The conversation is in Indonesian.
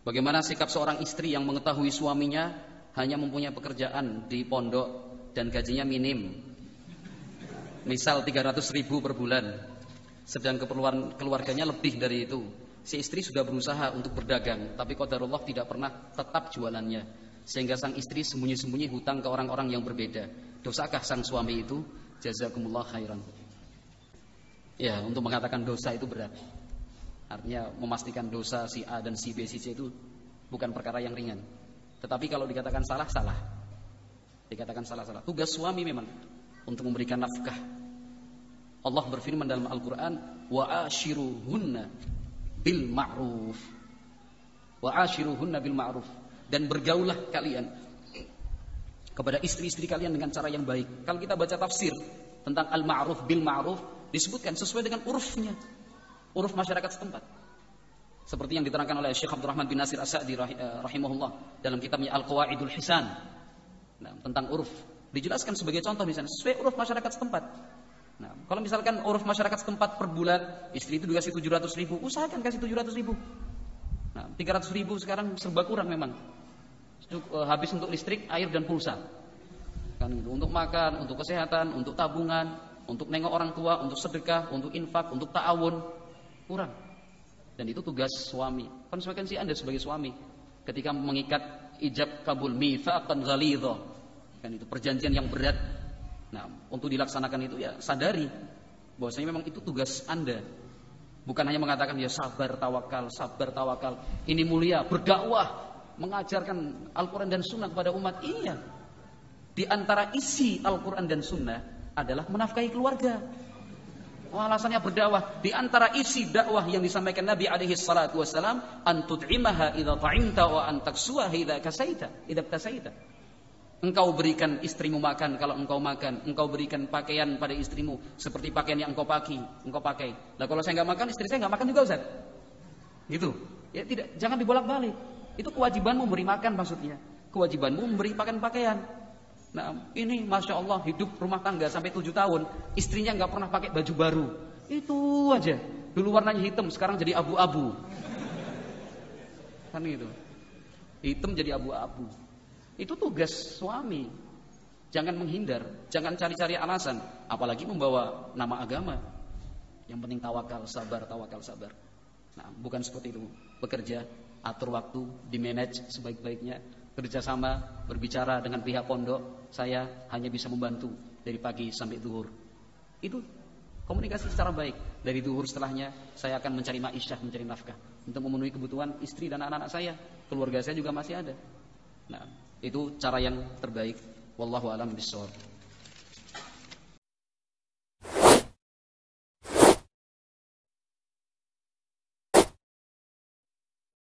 Bagaimana sikap seorang istri yang mengetahui suaminya hanya mempunyai pekerjaan di pondok dan gajinya minim, misal 300.000 per bulan, sedang keperluan keluarganya lebih dari itu. Si istri sudah berusaha untuk berdagang, tapi qadarullah tidak pernah tetap jualannya, sehingga sang istri sembunyi-sembunyi hutang ke orang-orang yang berbeda. Dosakah sang suami itu? Jazakumullah khairan. Ya, untuk mengatakan dosa itu berat. Artinya memastikan dosa si A dan si B, si C itu bukan perkara yang ringan. Tetapi kalau dikatakan salah, salah. Dikatakan salah. Tugas suami memang untuk memberikan nafkah. Allah berfirman dalam Al-Quran, wa ashiruhunna bil ma'ruf. Wa ashiruhunna bil ma'ruf. Dan bergaulah kalian kepada istri-istri kalian dengan cara yang baik. Kalau kita baca tafsir tentang al-ma'ruf bil ma'ruf, disebutkan sesuai dengan urufnya, uruf masyarakat setempat. Seperti yang diterangkan oleh Syekh Abdurrahman bin Nasir As-Sa'di rahimahullah dalam kitabnya Al-Qawaidul Hisan. Nah, tentang uruf dijelaskan sebagai contoh misalnya sesuai uruf masyarakat setempat. Nah, kalau misalkan uruf masyarakat setempat per bulan istri itu dikasih 700.000, usahakan kasih 700.000. Nah, 300.000 sekarang serba kurang memang. Habis untuk listrik, air dan pulsa. Kan gitu. Untuk makan, untuk kesehatan, untuk tabungan, untuk nengok orang tua, untuk sedekah, untuk infak, untuk ta'awun, kurang. Dan itu tugas suami. Konsekuensi Anda sebagai suami ketika mengikat ijab kabul mitsaqan ghalidha, kan itu perjanjian yang berat. Nah, untuk dilaksanakan itu ya sadari bahwasanya memang itu tugas Anda. Bukan hanya mengatakan ya sabar tawakal. Ini mulia, berdakwah, mengajarkan Al-Qur'an dan Sunnah kepada umat. Iya. Di antara isi Al-Qur'an dan Sunnah adalah menafkahi keluarga. Alasannya berdakwah. Di antara isi dakwah yang disampaikan Nabi alaihi salatu wasalam, an tut'imaha idza ta'imta wa an taksuha idza kasaita. Engkau berikan istrimu makan kalau engkau makan, engkau berikan pakaian pada istrimu seperti pakaian yang engkau pakai. Lah kalau saya enggak makan, istri saya enggak makan juga, Ustaz. Gitu. Ya tidak, jangan dibolak-balik. Itu kewajibanmu memberi makan maksudnya. Kewajibanmu memberi pakaian. Nah, ini Masya Allah hidup rumah tangga sampai 7 tahun, istrinya nggak pernah pakai baju baru. Itu aja. Dulu warnanya hitam, sekarang jadi abu-abu. Kan gitu. Hitam jadi abu-abu. Itu tugas suami. Jangan menghindar, jangan cari-cari alasan, apalagi membawa nama agama. Yang penting tawakal, sabar. Nah, bukan seperti itu. Bekerja, atur waktu, dimanage sebaik-baiknya. Kerjasama, berbicara dengan pihak pondok, saya hanya bisa membantu dari pagi sampai zuhur. Itu komunikasi secara baik. Dari zuhur setelahnya saya akan mencari ma'isyah, mencari nafkah untuk memenuhi kebutuhan istri dan anak-anak saya. Keluarga saya juga masih ada. Nah, itu cara yang terbaik. Wallahu a'lam bishawab.